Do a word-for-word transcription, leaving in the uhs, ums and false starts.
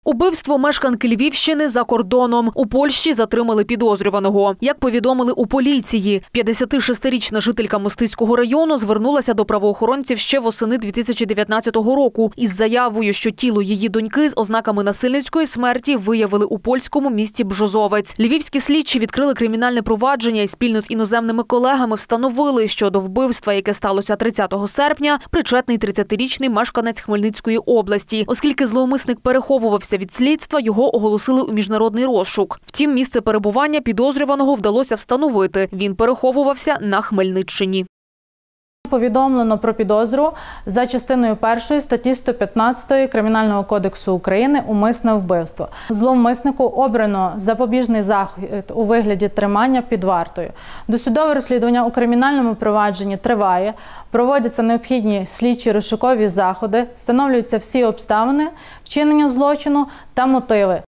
Убивство мешканки Львівщини за кордоном. У Польщі затримали підозрюваного. Як повідомили у поліції, п'ятдесятишестирічна жителька Мостицького району звернулася до правоохоронців ще восени дві тисячі дев'ятнадцятого року із заявою, що тіло її доньки з ознаками насильницької смерті виявили у польському місті Бжозовець. Львівські слідчі відкрили кримінальне провадження і спільно з іноземними колегами встановили, що до вбивства, яке сталося тридцятого серпня, причетний тридцятирічний мешканець Хмельницької області. Оскільки зловмисник переховувався від слідства, його оголосили у міжнародний розшук. Втім, місце перебування підозрюваного вдалося встановити. Він переховувався на Хмельниччині. Повідомлено про підозру за частиною першої статті сто п'ятнадцять Кримінального кодексу України «Умисне вбивство». Зловмиснику обрано запобіжний захід у вигляді тримання під вартою. Досудове розслідування у кримінальному провадженні триває, проводяться необхідні слідчі розшукові заходи, встановлюються всі обставини вчинення злочину та мотиви.